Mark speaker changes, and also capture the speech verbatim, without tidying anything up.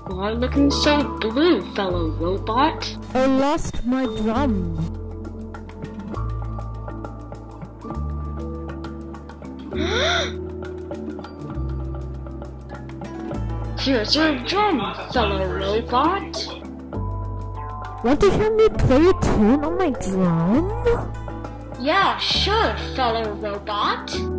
Speaker 1: Why looking so blue, fellow robot?
Speaker 2: I lost my drum.
Speaker 1: Here's your drum, fellow robot.
Speaker 2: Want to hear me play a tune on my drum?
Speaker 1: Yeah, sure, fellow robot.